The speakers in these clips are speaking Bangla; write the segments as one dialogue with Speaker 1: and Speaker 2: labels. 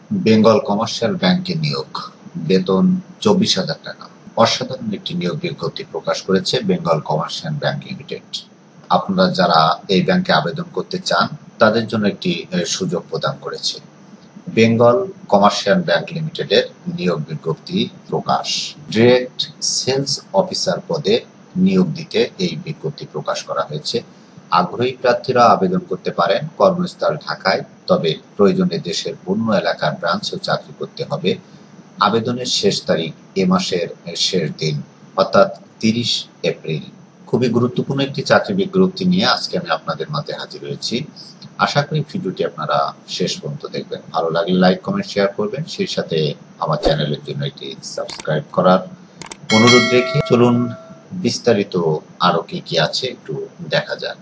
Speaker 1: বেঙ্গল কমার্শিয়াল ব্যাংকে নিয়োগ, বেতন 24,000 টাকা। অসাধারণ একটি নিয়োগ বিজ্ঞপ্তি প্রকাশ করেছে বেঙ্গল কমার্শিয়াল ব্যাংক লিমিটেড। আপনারা যারা এই ব্যাংকে আবেদন করতে চান তাদের জন্য একটি সুযোগ প্রদান করেছে। বেঙ্গল কমার্শিয়াল ব্যাংক লিমিটেডের নিয়োগ বিজ্ঞপ্তি প্রকাশ। ডিরেক্ট সেলস অফিসার পদে নিয়োগ দিতে এই বিজ্ঞপ্তি প্রকাশ করা হয়েছে। আগ্রহী প্রার্থীরা আবেদন করতে পারেন। কর্মস্থল ঢাকায়, তবে প্রয়োজনে দেশের অন্য এলাকার ব্রাঞ্চেও চাকরি করতে হবে। আবেদনের শেষ তারিখ এ মাসের শেষ দিন, অর্থাৎ 30 এপ্রিল। খুবই গুরুত্বপূর্ণ একটি চাকরি বিজ্ঞপ্তি নিয়ে আজকে আমি আপনাদের মাঝে হাজির হয়েছি। আশা করি ভিডিওটি আপনারা শেষ পর্যন্ত দেখবেন। ভালো লাগলে লাইক, কমেন্ট, শেয়ার করবেন। সেই সাথে আমার চ্যানেলের জন্য এটি সাবস্ক্রাইব করার অনুরোধ রেখে চলুন বিস্তারিত আরো কি আছে একটু দেখা যাক।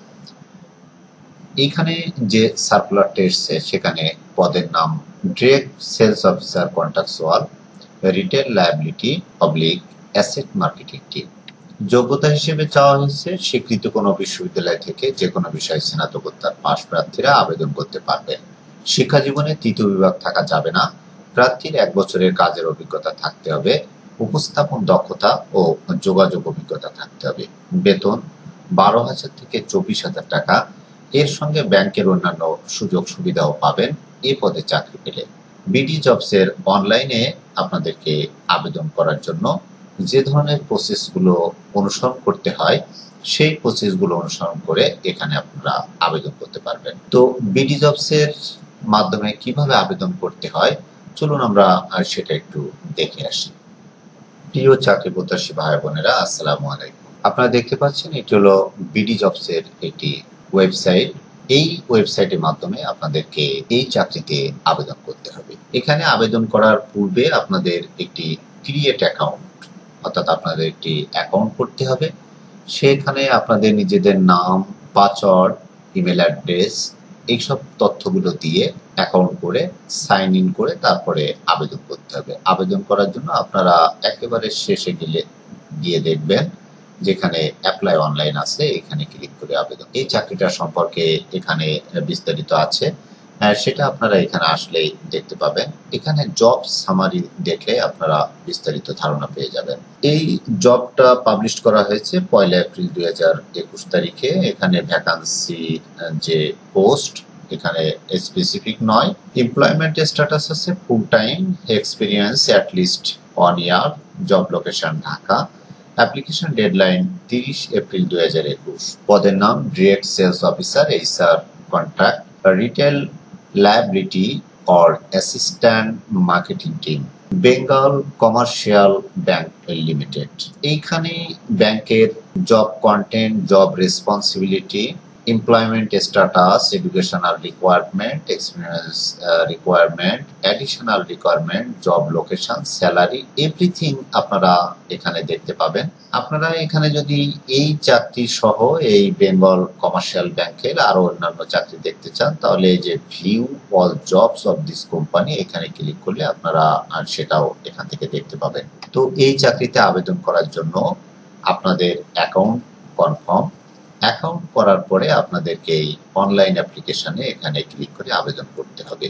Speaker 1: এইখানে যে সার্কুলারটা এসছে সেখানে পদের নাম direct sales officer contractual, retail liability public asset marketing team. যোগ্যতা হিসেবে চাওয়া হয়েছে স্বীকৃত কোনো বিশ্ববিদ্যালয় থেকে যে কোনো বিষয়ে স্নাতকোত্তর পাশ প্রার্থীরা আবেদন করতে পারবেন। শিক্ষা জীবনে তৃতীয় বিভাগ থাকা যাবে না। প্রার্থীর 1 বছরের কাজের অভিজ্ঞতা থাকতে হবে। উপস্থাপন দক্ষতা ও যোগাযোগ অভিজ্ঞতা থাকতে হবে। বেতন 12,000 থেকে 24,000 টাকা। এর সঙ্গে ব্যাংকের অন্যান্য সুযোগ সুবিধাও পাবেন এই পদে চাকরি পেলে। বিডি জবসের অনলাইনে আপনাদেরকে আবেদন করার জন্য যে ধরনের প্রসেসগুলো অনুসরণ করতে হয় সেই প্রসেসগুলো অনুসরণ করে এখানে আপনারা আবেদন করতে পারবেন। তো বিডি জবসের মাধ্যমে কিভাবে আবেদন করতে হয় চলুন আমরা সেটা একটু দেখে আসি। প্রিয় চাকরি প্রত্যাশী ভাই বোনেরা, আসসালামু আলাইকুম। আপনারা দেখতে পাচ্ছেন এটি হলো বিডি জবসের একটি ওয়েবসাইট। এই ওয়েবসাইটের মাধ্যমে আপনাদেরকে এই চাকরিতে আবেদন করতে হবে। এখানে আবেদন করার পূর্বে আপনাদের একটি ক্রিয়েট অ্যাকাউন্ট, অর্থাৎ আপনাদের একটি অ্যাকাউন্ট করতে হবে। সেখানে আপনাদের নিজেদের নাম, পাসওয়ার্ড, ইমেল অ্যাড্রেস এইসব তথ্যগুলো দিয়ে অ্যাকাউন্ট করে সাইন ইন করে তারপরে আবেদন করতে হবে। আবেদন করার জন্য আপনারা একেবারে শেষে গিয়ে দেখবেন যেখানে অ্যাপ্লাই অনলাইন আছে, এখানে ক্লিক করে আবেদন। এই চাকরিটা সম্পর্কে এখানে বিস্তারিত আছে, সেটা আপনারা এখানে আসলেই দেখতে পাবেন। এখানে জব সামারি দেখলে আপনারা বিস্তারিত ধারণা পেয়ে যাবেন। এই জবটা পাবলিশ করা হয়েছে 1 এপ্রিল 2021 তারিখে। এখানে ভ্যাকান্সি যে পোস্ট এখানে স্পেসিফিক নয়। এমপ্লয়মেন্ট স্ট্যাটাস আছে full time, experience at least 1 year, job location Dhaka. Application deadline 30 April 2021। পদের নাম direct sales officer, HR contract, retail liability or assistant marketing team, Bengal commercial bank limited. এইখানে ব্যাংকের job content, job responsibility, employment status, educational requirement, experience requirement, additional requirement, job location, salary, everything আপনারা এখানে দেখতে পাবেন। আপনারা এখানে যদি এই চাকরি সহ এই বেঙ্গল কমার্শিয়াল ব্যাংকের আরো অন্যান্য চাকরি দেখতে চান তাহলে এই যে view all jobs of this company এখানে ক্লিক করলে আপনারা সেটাও এখান থেকে দেখতে পাবেন। তো এই চাকরিতে আবেদন করার জন্য আপনাদের অ্যাকাউন্ট কনফার্ম, অ্যাকাউন্ট করার পরে আপনাদেরকে এই অনলাইন অ্যাপ্লিকেশনে এখানে ক্লিক করে আবেদন করতে হবে।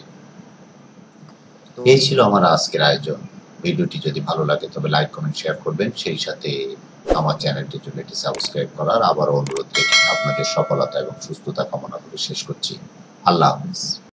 Speaker 1: এই ছিল আমার আজকের আয়োজন। ভিডিওটি যদি ভালো লাগে তবে লাইক, কমেন্ট, শেয়ার করবেন। সেই সাথে আমার চ্যানেলটির জন্য এটি সাবস্ক্রাইব করার আবার অনুরোধ রেখে আপনাদের সফলতা এবং সুস্থতা কামনা করে শেষ করছি। আল্লাহ হাফেজ।